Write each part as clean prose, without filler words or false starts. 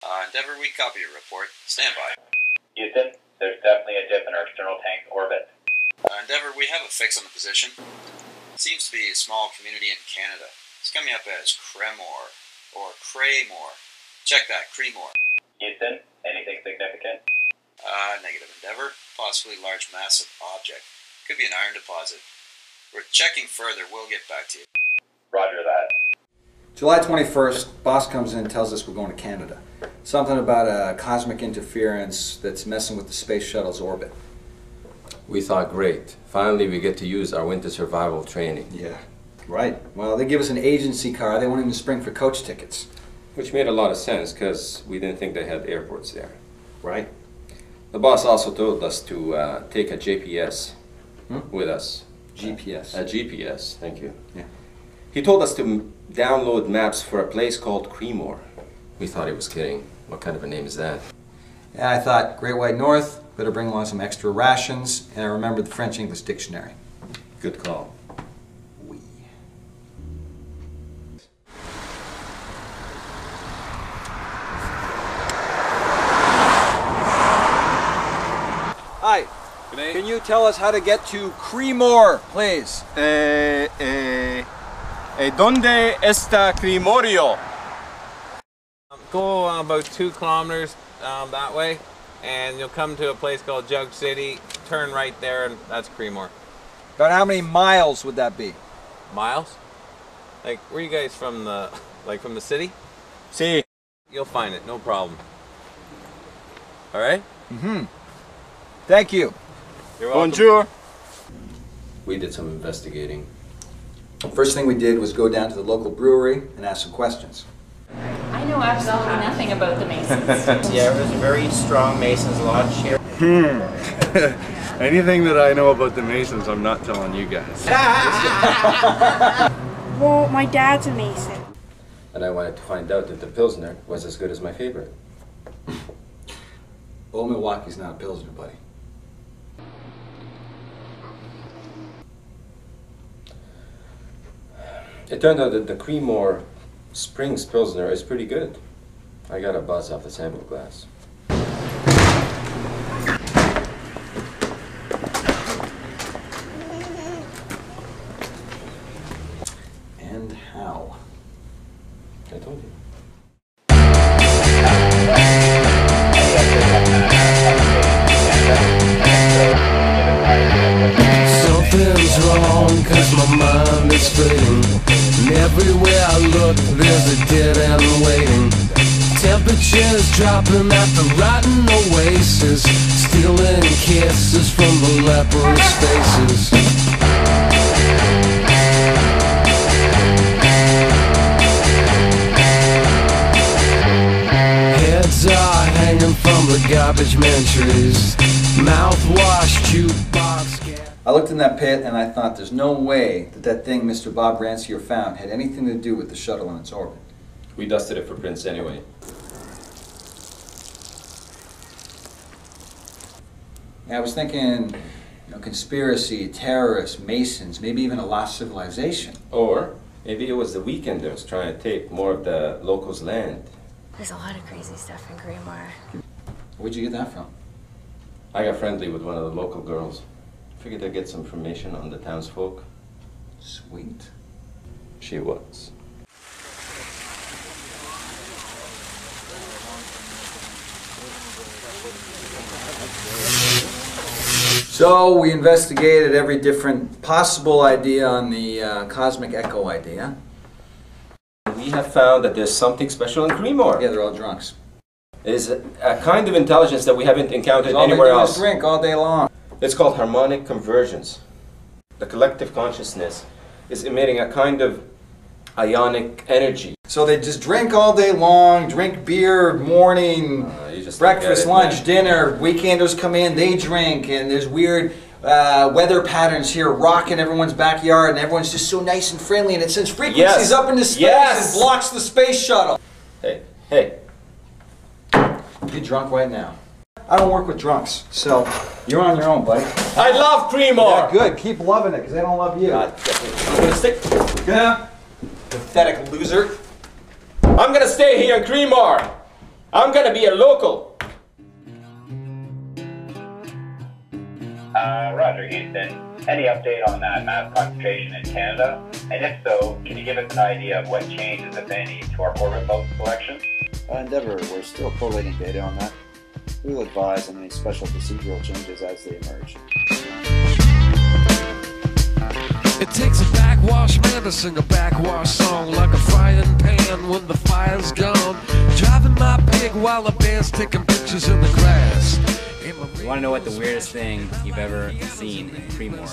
Endeavour, we copy your report. Stand by. Houston, there's definitely a dip in our external tank orbit. Endeavour, we have a fix on the position. Seems to be a small community in Canada. It's coming up as Creemore or Creemore. Check that, Creemore. Houston, anything significant? Negative, Endeavour. Possibly large massive object. Could be an iron deposit. We're checking further. We'll get back to you. Roger that. July 21st, boss comes in and tells us we're going to Canada. Something about a cosmic interference that's messing with the space shuttle's orbit. We thought, great. Finally we get to use our winter survival training. Yeah, right. Well, they give us an agency car. They won't even spring for coach tickets. Which made a lot of sense, because we didn't think they had airports there. Right. The boss also told us to take a GPS with us. GPS. A GPS, thank you. Yeah. He told us to download maps for a place called Creemore. We thought he was kidding. What kind of a name is that? Yeah, I thought, Great White North, better bring along some extra rations, and I remembered the French-English dictionary. Good call. Oui. Hi. Good day. Can you tell us how to get to Creemore, please? ¿Dónde está Creemorio? Go about 2 kilometers that way, and you'll come to a place called Jug City. Turn right there, and that's Creemore. About how many miles would that be? Miles? Like, where are you guys from? From the city? See. You'll find it, no problem. All right? Mm-hmm. Thank you. You're welcome. Bonjour. We did some investigating. First thing we did was go down to the local brewery and ask some questions. I know absolutely nothing about the Masons. Yeah, there's a very strong Masons lodge here. Anything that I know about the Masons, I'm not telling you guys. Well, my dad's a Mason. And I wanted to find out if the Pilsner was as good as my favorite. Old Milwaukee's not a Pilsner, buddy. It turned out that the Creemore Springs Pilsner is pretty good. I got a buzz off the sample glass. And how? I told you. Something's wrong, 'cause my mind is fading. And everywhere I look, there's a dead end waiting. Temperatures dropping at the rotten oasis, stealing kisses from the leprous faces. Heads are hanging from the garbage man trees. Mouthwash, jukebox. I looked in that pit and I thought there's no way that that thing Mr. Bob Rancier found had anything to do with the shuttle and its orbit. We dusted it for prints anyway. Yeah, I was thinking, conspiracy, terrorists, Masons, maybe even a lost civilization. Or maybe it was the Weekenders trying to take more of the locals' land. There's a lot of crazy stuff in Creemore. Where'd you get that from? I got friendly with one of the local girls. Figured I'd get some information on the townsfolk. Sweet. She was. So we investigated every different possible idea on the Cosmic Echo idea. We have found that there's something special in Creemore. Yeah, they're all drunks. It is a kind of intelligence that we haven't encountered All anywhere they do else. is drink all day long. It's called harmonic convergence. The collective consciousness is emitting a kind of ionic energy. So they just drink all day long, drink beer, morning, You just breakfast, don't get it, lunch, man. dinner. Weekenders come in, they drink, and there's weird weather patterns here rocking everyone's backyard, and everyone's just so nice and friendly, and it sends frequencies up into space and blocks the space shuttle. Hey, hey. You're drunk right now. I don't work with drunks, so you're on your own, buddy. I love Creemore! Yeah, good. Keep loving it, because they don't love you. God, I'm gonna stick. Yeah. Pathetic loser. I'm gonna stay here in Creemore. I'm gonna be a local. Roger, Houston. Any update on that mass concentration in Canada? And if so, can you give us an idea of what changes, if any, to our orbit boat selection? Endeavour, we're still collating data on that. We will advise on any special procedural changes as they emerge. It takes a backwash man to sing a backwash song like a frying pan when the fire's gone. Driving my pig while the band's taking pictures in the grass. You want to know what the weirdest thing you've ever seen in Creemore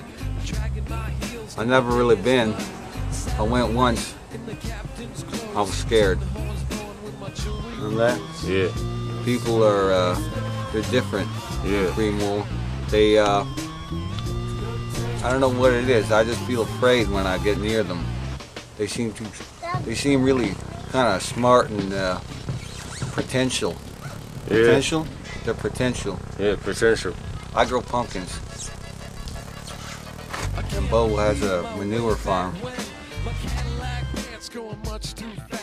is? I've never really been. I went once. I was scared. Remember that? Yeah. People are, they're different. Yeah. Creemore. They, I don't know what it is. I just feel afraid when I get near them. They seem really kind of smart and potential. Yeah. Potential? They're potential. Yeah, potential. I grow pumpkins. And Bo has a manure farm.